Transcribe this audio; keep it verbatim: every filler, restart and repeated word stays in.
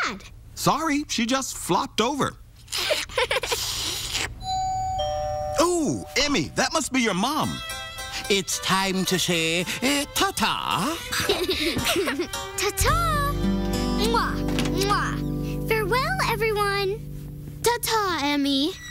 Dad. Sorry, she just flopped over. Ooh, Emmy, that must be your mom. It's time to say uh, ta-ta. Ta-ta. Mwah, mwah. Farewell, everyone. Ta-ta, Emmy.